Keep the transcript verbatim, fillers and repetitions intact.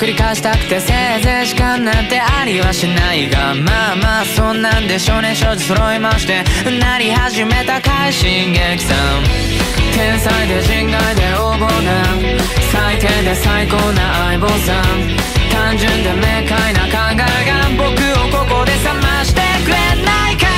繰り返したくてせいぜい時間なんてありはしないが、まあまあそんなんで少年少女揃いましてなり始めた快進撃さん。天才で人外で横暴な最低で最高な相棒さん。単純で明快な考えが僕をここで覚ましてくれないか。